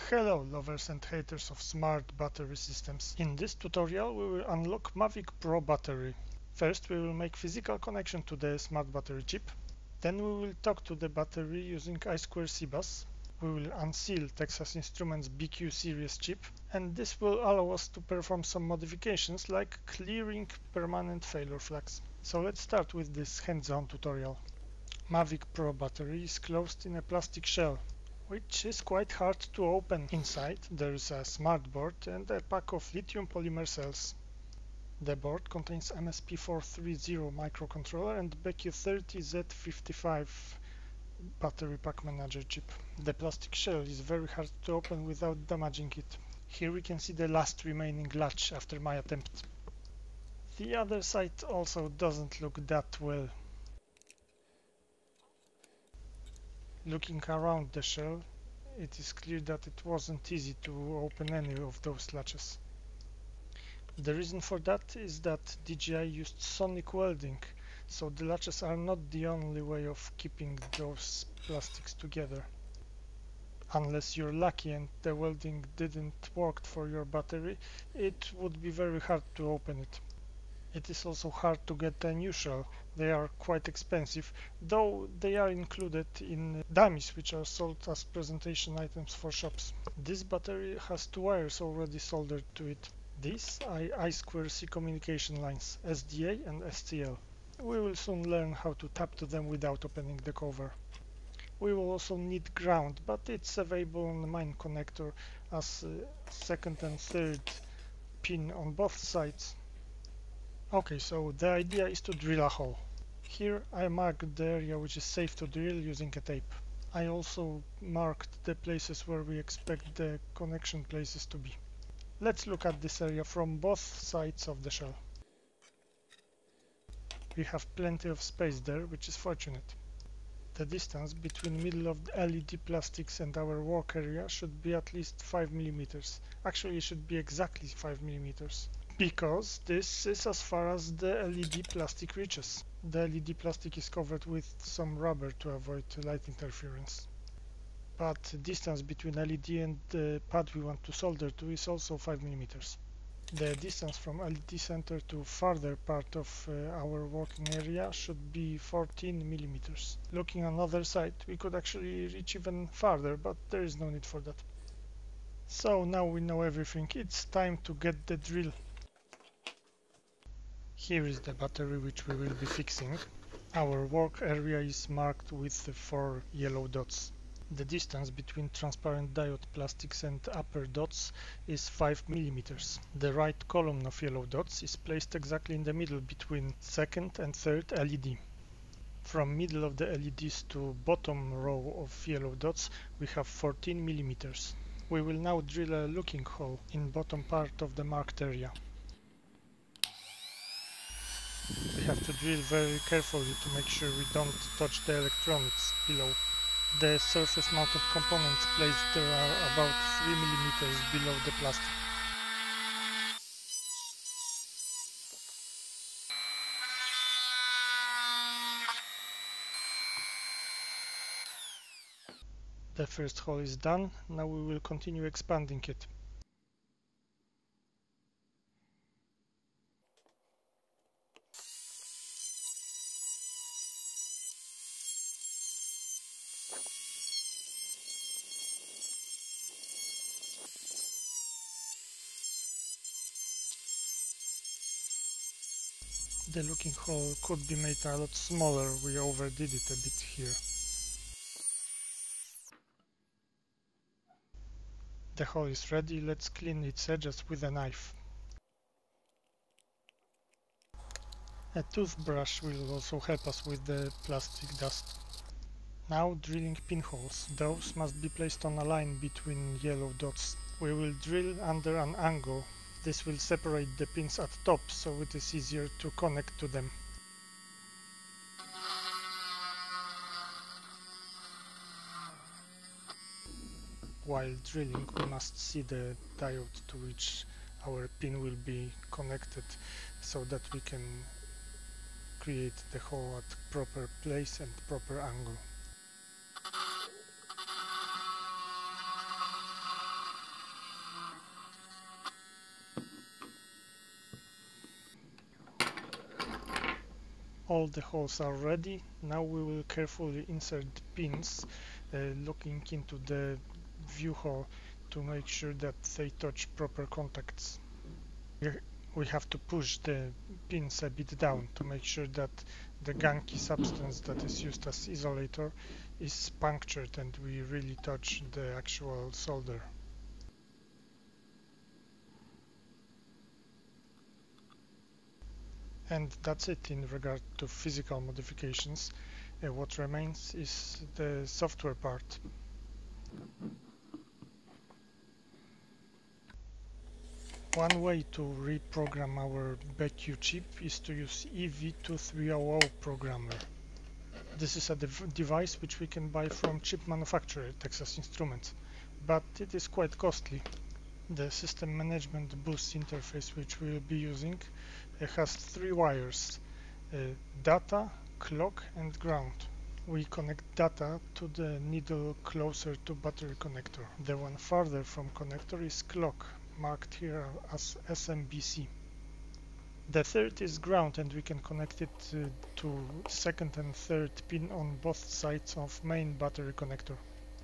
Hello lovers and haters of smart battery systems. In this tutorial we will unlock Mavic Pro battery. First we will make physical connection to the smart battery chip. Then we will talk to the battery using I2C bus. We will unseal Texas Instruments BQ series chip, and this will allow us to perform some modifications like clearing permanent failure flags. So let's start with this hands-on tutorial. Mavic Pro battery is closed in a plastic shell, which is quite hard to open. Inside there is a smart board and a pack of lithium polymer cells. The board contains MSP430 microcontroller and BQ30Z55 battery pack manager chip. The plastic shell is very hard to open without damaging it. Here we can see the last remaining latch after my attempt. The other side also doesn't look that well. Looking around the shell, it is clear that it wasn't easy to open any of those latches. The reason for that is that DJI used sonic welding, so the latches are not the only way of keeping those plastics together. Unless you're lucky and the welding didn't work for your battery, it would be very hard to open it. It is also hard to get a new shell. They are quite expensive, though they are included in dummies which are sold as presentation items for shops. This battery has two wires already soldered to it. These are I2C communication lines, SDA and STL. We will soon learn how to tap to them without opening the cover. We will also need ground, but it's available on the main connector as second and third pin on both sides. Okay, so the idea is to drill a hole. Here I marked the area which is safe to drill using a tape. I also marked the places where we expect the connection places to be. Let's look at this area from both sides of the shell. We have plenty of space there, which is fortunate. The distance between middle of the LED plastics and our work area should be at least 5 mm. Actually, it should be exactly 5 mm. Because this is as far as the LED plastic reaches. The LED plastic is covered with some rubber to avoid light interference. But the distance between LED and the pad we want to solder to is also 5 mm. The distance from LED center to farther part of our working area should be 14 mm. Looking on the other side, we could actually reach even farther, but there is no need for that. So now we know everything, it's time to get the drill. Here is the battery which we will be fixing. Our work area is marked with 4 yellow dots. The distance between transparent diode plastics and upper dots is 5 mm. The right column of yellow dots is placed exactly in the middle between second and third LED. From middle of the LEDs to bottom row of yellow dots we have 14 mm. We will now drill a looking hole in bottom part of the marked area. We have to drill very carefully to make sure we don't touch the electronics below. The surface mounted components placed there are about 3 mm below the plastic. The first hole is done, now we will continue expanding it. The looking hole could be made a lot smaller, we overdid it a bit here. The hole is ready, let's clean its edges with a knife. A toothbrush will also help us with the plastic dust. Now drilling pinholes. Those must be placed on a line between yellow dots. We will drill under an angle. This will separate the pins at top, so it is easier to connect to them. While drilling, we must see the diode to which our pin will be connected, so that we can create the hole at proper place and proper angle. All the holes are ready. Now we will carefully insert the pins, looking into the view hole to make sure that they touch proper contacts. We have to push the pins a bit down to make sure that the gunky substance that is used as isolator is punctured and we really touch the actual solder. And that's it in regard to physical modifications. What remains is the software part. One way to reprogram our BQ chip is to use EV2300 programmer. This is a device which we can buy from chip manufacturer Texas Instruments, but it is quite costly. The system management bus interface which we will be using has 3 wires, data, clock and ground. We connect data to the needle closer to battery connector. The one farther from connector is clock, marked here as SMBC. The third is ground and we can connect it to second and third pin on both sides of main battery connector.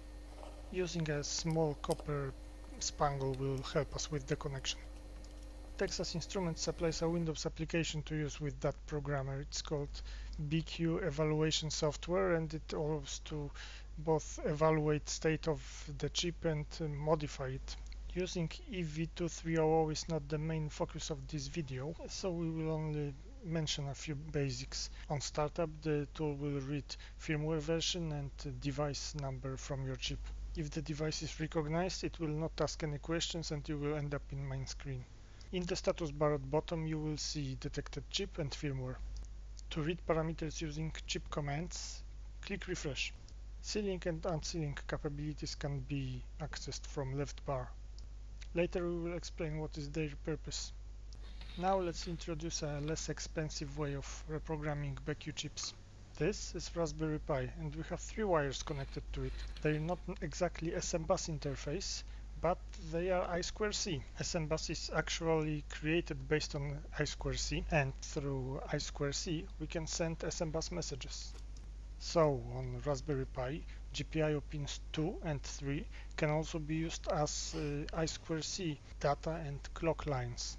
Using a small copper spangle will help us with the connection. Texas Instruments supplies a Windows application to use with that programmer. It's called BQ evaluation software and it allows to both evaluate state of the chip and modify it. Using EV2300 is not the main focus of this video, so we will only mention a few basics. On startup, the tool will read firmware version and device number from your chip. If the device is recognized, it will not ask any questions and you will end up in main screen. In the status bar at bottom, you will see detected chip and firmware. To read parameters using chip commands, click refresh. Sealing and unsealing capabilities can be accessed from left bar. Later we will explain what is their purpose. Now let's introduce a less expensive way of reprogramming BQ chips. This is Raspberry Pi and we have 3 wires connected to it. They are not exactly SM-bus interface, but they are I2C. SM-bus is actually created based on I2C and through I2C we can send SM-bus messages. So on Raspberry Pi, GPIO pins 2 and 3 can also be used as I2C data and clock lines.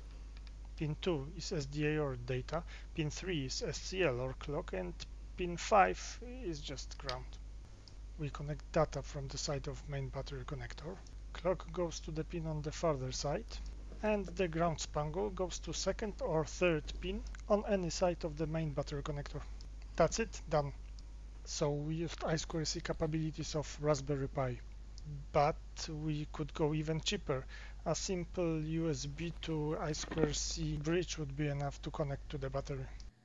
Pin 2 is SDA or data, pin 3 is SCL or clock, and pin 5 is just ground. We connect data from the side of main battery connector. Clock goes to the pin on the farther side, and the ground spangle goes to second or third pin on any side of the main battery connector. That's it, done. So we used I2C capabilities of Raspberry Pi, but we could go even cheaper. A simple USB to I2C bridge would be enough to connect to the battery.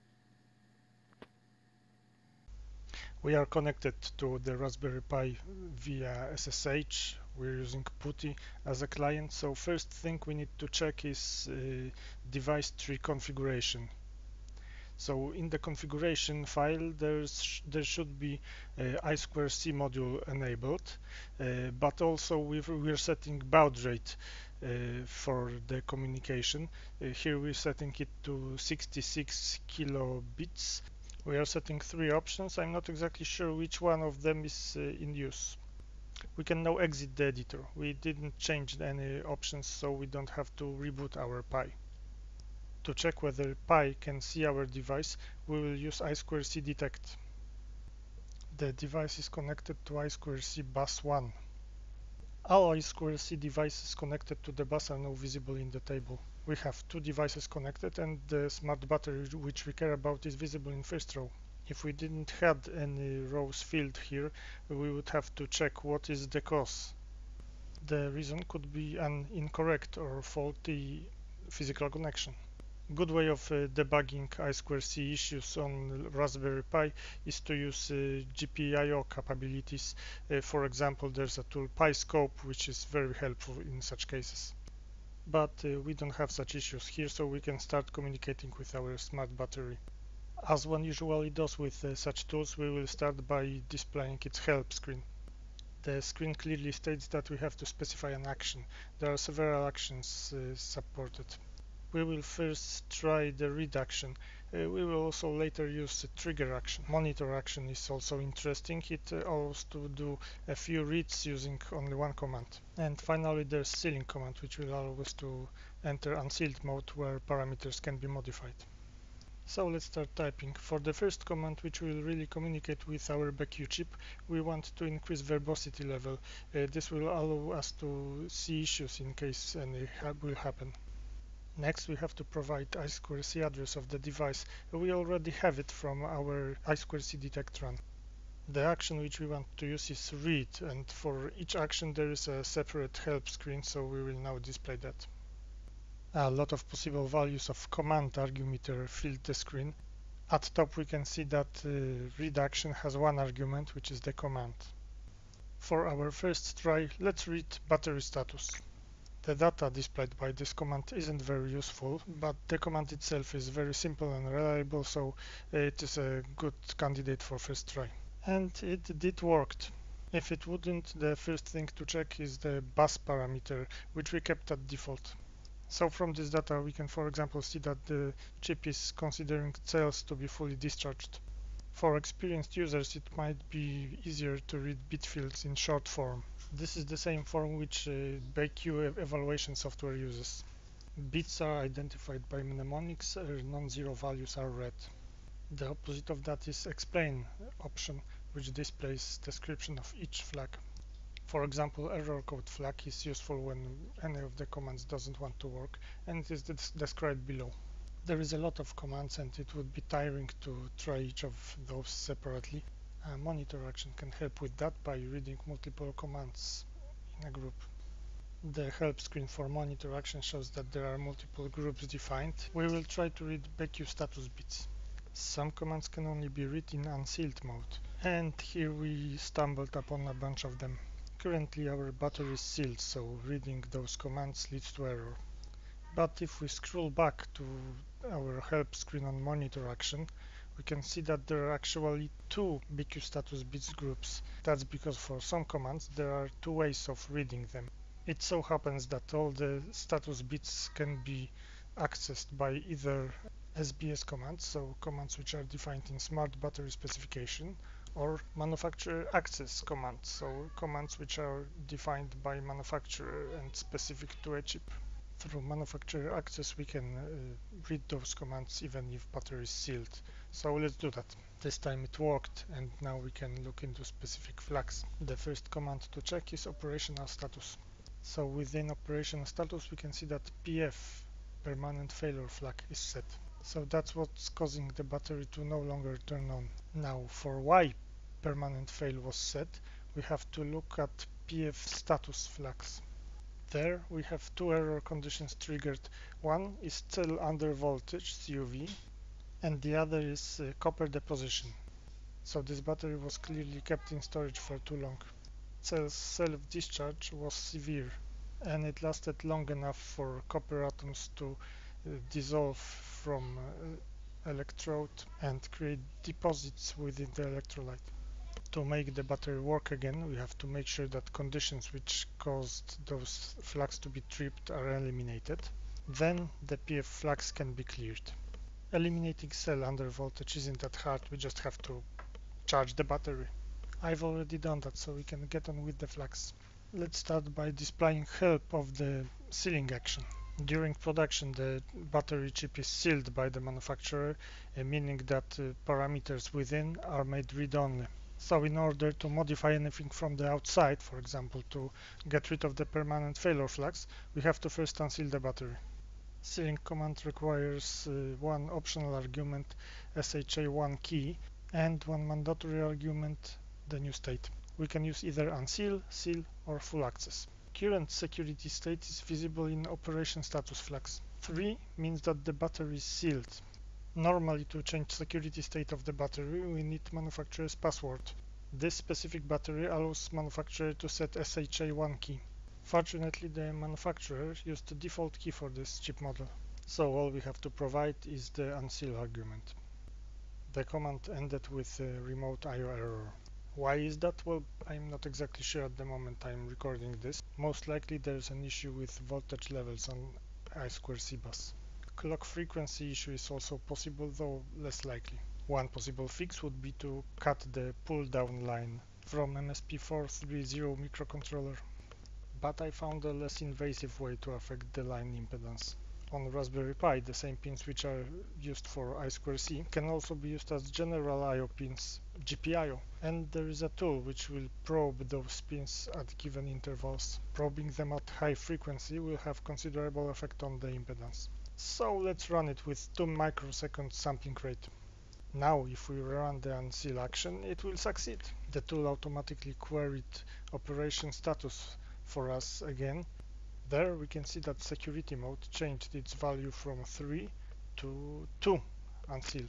We are connected to the Raspberry Pi via SSH. We're using PuTTY as a client, so first thing we need to check is device tree configuration. So in the configuration file there should be I2C module enabled, but also we're setting baud rate for the communication. Here we're setting it to 66 kilobits. We are setting 3 options. I'm not exactly sure which one of them is in use. We can now exit the editor. We didn't change any options, so we don't have to reboot our Pi. To check whether Pi can see our device, we will use I2C detect. The device is connected to I2C bus 1. All I2C devices connected to the bus are now visible in the table. We have 2 devices connected and the smart battery which we care about is visible in first row. If we didn't have any rows filled here, we would have to check what is the cause. The reason could be an incorrect or faulty physical connection. Good way of debugging I2C issues on Raspberry Pi is to use GPIO capabilities. For example, there's a tool PiScope which is very helpful in such cases. But we don't have such issues here, so we can start communicating with our smart battery. As one usually does with such tools, we will start by displaying its help screen. The screen clearly states that we have to specify an action. There are several actions supported. We will first try the read action. We will also later use a trigger action. Monitor action is also interesting. It allows to do a few reads using only one command. And finally there's sealing command, which will allow us to enter unsealed mode where parameters can be modified. So let's start typing. For the first command, which will really communicate with our BQ chip, we want to increase verbosity level. This will allow us to see issues in case any will happen. Next, we have to provide I2C address of the device. We already have it from our I2C detect run. The action which we want to use is read, and for each action there is a separate help screen, so we will now display that. A lot of possible values of command argumeter filled the screen. At top we can see that read action has one argument, which is the command. For our first try, let's read battery status. The data displayed by this command isn't very useful, but the command itself is very simple and reliable, so it is a good candidate for first try. And it did work. If it wouldn't, the first thing to check is the bus parameter, which we kept at default. So from this data we can, for example, see that the chip is considering cells to be fully discharged. For experienced users it might be easier to read bit fields in short form. This is the same form which BQ evaluation software uses. Bits are identified by mnemonics, non-zero values are read. The opposite of that is explain option, which displays description of each flag. For example, error code flag is useful when any of the commands doesn't want to work, and it is described below. There is a lot of commands and it would be tiring to try each of those separately. A monitor action can help with that by reading multiple commands in a group. The help screen for monitor action shows that there are multiple groups defined. We will try to read BQ status bits. Some commands can only be read in unsealed mode, and here we stumbled upon a bunch of them. Currently our battery is sealed, so reading those commands leads to error. But if we scroll back to our help screen on monitor action, we can see that there are actually two BQ status bits groups. That's because for some commands there are two ways of reading them. It so happens that all the status bits can be accessed by either SBS commands, so commands which are defined in smart battery specification, or manufacturer access commands, so commands which are defined by manufacturer and specific to a chip. Through manufacturer access we can read those commands even if battery is sealed. So let's do that. This time it worked, and now we can look into specific flags. The first command to check is operational status. So within operational status we can see that PF, permanent failure flag, is set. So that's what's causing the battery to no longer turn on. Now for why permanent fail was set, we have to look at PF status flags. There we have two error conditions triggered. One is cell under voltage, CUV, and the other is copper deposition. So this battery was clearly kept in storage for too long. Cell's self-discharge was severe, and it lasted long enough for copper atoms to dissolve from electrode and create deposits within the electrolyte. To make the battery work again, we have to make sure that conditions which caused those flags to be tripped are eliminated. Then the PF flags can be cleared. Eliminating cell under voltage isn't that hard, we just have to charge the battery. I've already done that, so we can get on with the flags. Let's start by displaying help of the sealing action. During production, the battery chip is sealed by the manufacturer, meaning that parameters within are made read-only. So in order to modify anything from the outside, for example to get rid of the permanent failure flags, we have to first unseal the battery. Sealing command requires one optional argument, SHA1 key, and one mandatory argument, the new state. We can use either unseal, seal, or full access. Current security state is visible in operation status flags. 3 means that the battery is sealed. Normally, to change security state of the battery, we need manufacturer's password. This specific battery allows manufacturer to set SHA1 key. Fortunately, the manufacturer used the default key for this chip model, so all we have to provide is the unseal argument. The command ended with a remote IO error. Why is that? Well, I'm not exactly sure at the moment I'm recording this. Most likely there's an issue with voltage levels on I2C bus. clock frequency issue is also possible, though less likely. One possible fix would be to cut the pull-down line from MSP430 microcontroller, but I found a less invasive way to affect the line impedance. On Raspberry Pi, the same pins which are used for I2C can also be used as general I/O pins, GPIO, and there is a tool which will probe those pins at given intervals. Probing them at high frequency will have considerable effect on the impedance. So let's run it with 2 microsecond sampling rate. Now if we run the unseal action, it will succeed. The tool automatically queried operation status for us again. There we can see that security mode changed its value from 3 to 2 unsealed.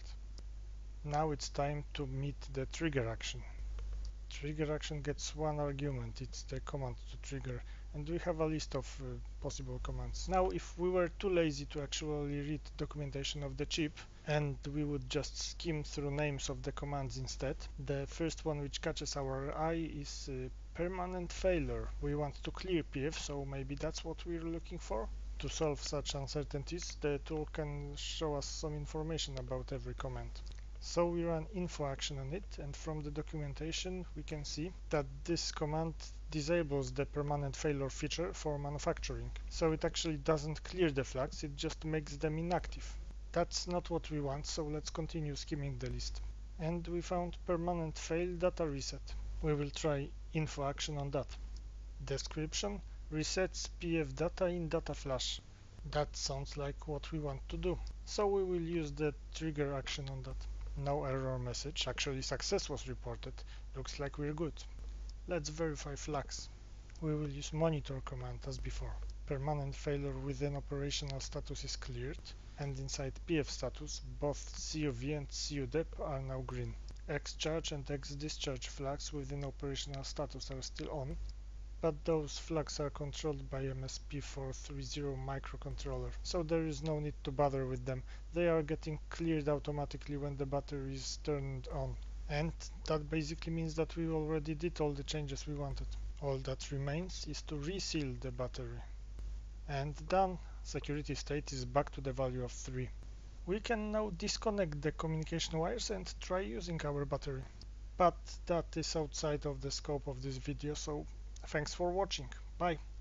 Now it's time to meet the trigger action. Trigger action gets one argument, it's the command to trigger, and we have a list of possible commands. Now if we were too lazy to actually read documentation of the chip and we would just skim through names of the commands instead, the first one which catches our eye is permanent failure. We want to clear PF, so maybe that's what we're looking for. To solve such uncertainties, the tool can show us some information about every command. So we run info action on it, and from the documentation we can see that this command disables the permanent failure feature for manufacturing. So it actually doesn't clear the flags, it just makes them inactive. That's not what we want, so let's continue skimming the list. And we found permanent fail data reset. We will try info action on that. Description: resets PF data in data flash. That sounds like what we want to do, so we will use the trigger action on that. No error message, actually success was reported. Looks like we're good. Let's verify flags. We will use monitor command as before. Permanent failure within operational status is cleared, and inside PF status both CUV and CUDEP are now green. X-charge and X-discharge flags within operational status are still on, but those flags are controlled by MSP430 microcontroller, so there is no need to bother with them. They are getting cleared automatically when the battery is turned on. And that basically means that we already did all the changes we wanted. All that remains is to reseal the battery. And done. Security state is back to the value of 3. We can now disconnect the communication wires and try using our battery. But that is outside of the scope of this video, so thanks for watching. Bye.